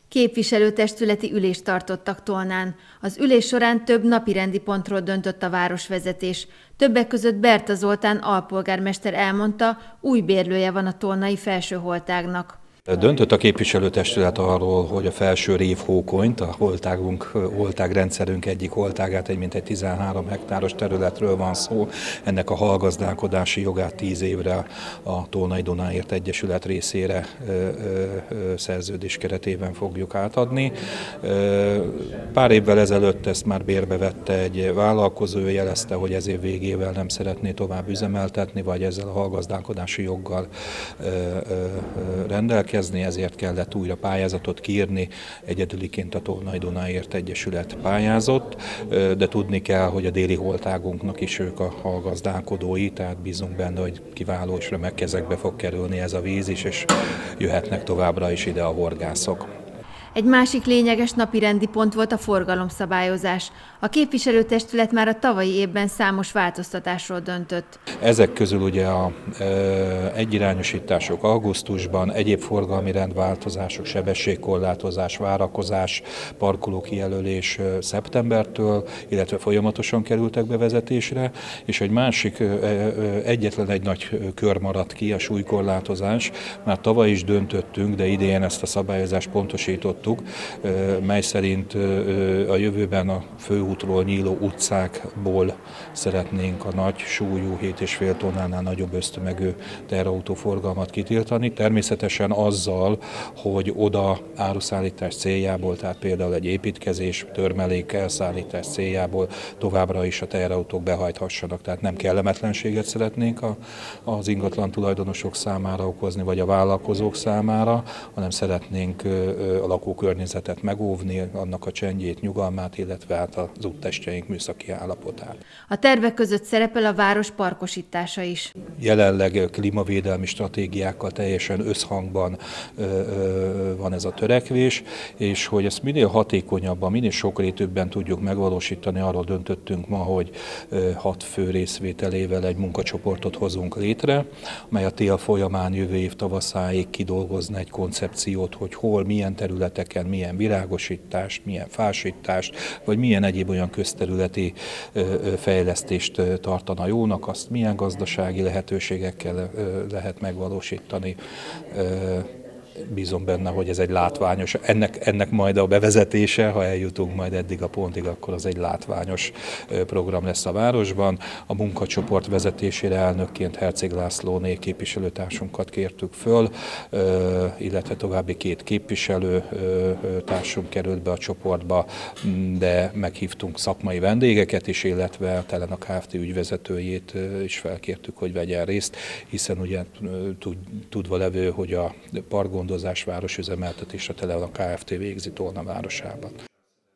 Képviselőtestületi ülést tartottak Tolnán. Az ülés során több napirendi pontról döntött a városvezetés. Többek között Berta Zoltán alpolgármester elmondta, új bérlője van a tolnai Felső-Holtágnak. Döntött a képviselőtestület arról, hogy a Felső Révhókonyt, a holtágrendszerünk egyik holtágát, egy mintegy 13 hektáros területről van szó, ennek a hallgazdálkodási jogát 10 évre a Tolnai Dunáért Egyesület részére szerződés keretében fogjuk átadni. Pár évvel ezelőtt ezt már bérbe vette egy vállalkozó, jelezte, hogy ez év végével nem szeretné tovább üzemeltetni, vagy ezzel a hallgazdálkodási joggal rendelkezni. Ezért kellett újra pályázatot kiírni, egyedüliként a Tolnai Dunáért Egyesület pályázott, de tudni kell, hogy a déli holtágunknak is ők a hallgazdálkodói, tehát bízunk benne, hogy kiváló és remek kezekbe fog kerülni ez a víz is, és jöhetnek továbbra is ide a horgászok. Egy másik lényeges napirendi pont volt a forgalomszabályozás. A képviselőtestület már a tavalyi évben számos változtatásról döntött. Ezek közül ugye a egyirányosítások augusztusban, egyéb forgalmi rendváltozások, sebességkorlátozás, várakozás, parkolókijelölés szeptembertől, illetve folyamatosan kerültek bevezetésre, és egy másik, egyetlen egy nagy kör maradt ki, a súlykorlátozás. Már tavaly is döntöttünk, de idén ezt a szabályozást pontosítottuk, mely szerint a jövőben a főútról nyíló utcákból szeretnénk a nagy súlyú 7,5 tonnánál nagyobb ösztömegű teherautóforgalmat kitiltani. Természetesen azzal, hogy oda áruszállítás céljából, tehát például egy építkezés, törmelék elszállítás céljából továbbra is a teherautók behajthassanak. Tehát nem kellemetlenséget szeretnénk az ingatlan tulajdonosok számára okozni, vagy a vállalkozók számára, hanem szeretnénk a lakókörnyezetet megóvni, annak a csendjét, nyugalmát, illetve hát az úttestjeink műszaki állapotát. A tervek között szerepel a város parkosítása is. Jelenleg klímavédelmi stratégiákkal teljesen összhangban van ez a törekvés, és hogy ezt minél hatékonyabban, minél sokrétűbben tudjuk megvalósítani, arról döntöttünk ma, hogy 6 fő részvételével egy munkacsoportot hozunk létre, mely a tél folyamán jövő év tavaszáig kidolgozna egy koncepciót, hogy hol, milyen területeken, milyen virágosítást, milyen fásítást, vagy milyen egyéb olyan közterületi fejlesztést tartana jónak, azt milyen gazdasági lehetőségekkel lehet megvalósítani. Bízom benne, hogy ez egy látványos, ennek majd a bevezetése, ha eljutunk majd eddig a pontig, akkor az egy látványos program lesz a városban. A munkacsoport vezetésére elnökként Herceg Lászlóné képviselőtársunkat kértük föl, illetve további 2 képviselőtársunk került be a csoportba, de meghívtunk szakmai vendégeket is, illetve talán a Kft. Ügyvezetőjét is felkértük, hogy vegyen részt, hiszen ugye tudva levő, hogy a parkgondozás, városüzemeltetés a Teleon Kft. Végzi Tolna városában.